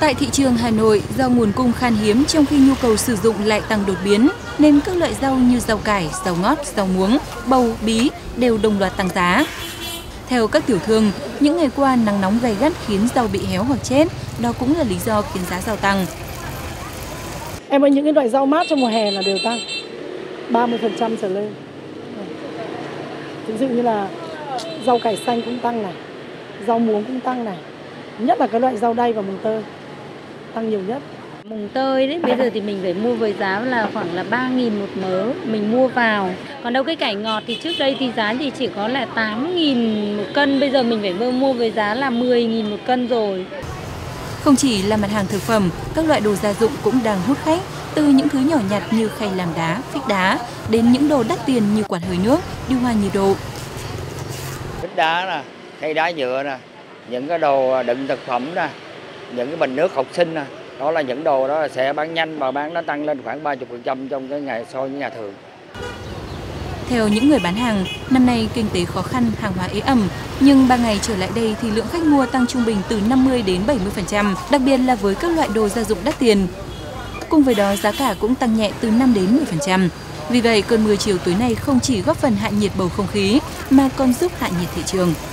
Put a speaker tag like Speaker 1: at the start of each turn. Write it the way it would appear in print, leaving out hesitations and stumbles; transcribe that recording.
Speaker 1: Tại thị trường Hà Nội, do nguồn cung khan hiếm trong khi nhu cầu sử dụng lại tăng đột biến, nên các loại rau như rau cải, rau ngót, rau muống, bầu, bí đều đồng loạt tăng giá. Theo các tiểu thương, những ngày qua nắng nóng gay gắt khiến rau bị héo hoặc chết, đó cũng là lý do khiến giá rau tăng.
Speaker 2: Em ơi, những cái loại rau mát trong mùa hè là đều tăng 30% trở lên. Ví dụ như là rau cải xanh cũng tăng này, rau muống cũng tăng này. Nhất là cái loại rau đay và mùng tơi tăng nhiều nhất.
Speaker 3: Mùng tơi đấy, bây giờ thì mình phải mua với giá là khoảng là 3.000 một mớ, mình mua vào. Còn đâu cái cải ngọt thì trước đây thì giá thì chỉ có là 8.000 một cân, bây giờ mình phải mua với giá là 10.000 một cân rồi.
Speaker 1: Không chỉ là mặt hàng thực phẩm, các loại đồ gia dụng cũng đang hút khách, từ những thứ nhỏ nhặt như khay làm đá, phích đá, đến những đồ đắt tiền như quạt hơi nước, điều hòa nhiệt độ.
Speaker 4: Phích đá nè, khay đá nhựa nè, những cái đồ đựng thực phẩm nè, những cái bình nước học sinh nè, đó là những đồ đó sẽ bán nhanh và bán nó tăng lên khoảng 30% trong cái ngày so với ngày thường.
Speaker 1: Theo những người bán hàng, năm nay kinh tế khó khăn, hàng hóa ế ẩm, nhưng 3 ngày trở lại đây thì lượng khách mua tăng trung bình từ 50 đến 70%, đặc biệt là với các loại đồ gia dụng đắt tiền. Cùng với đó, giá cả cũng tăng nhẹ từ 5 đến 10%. Vì vậy, cơn mưa chiều tối nay không chỉ góp phần hạ nhiệt bầu không khí, mà còn giúp hạ nhiệt thị trường.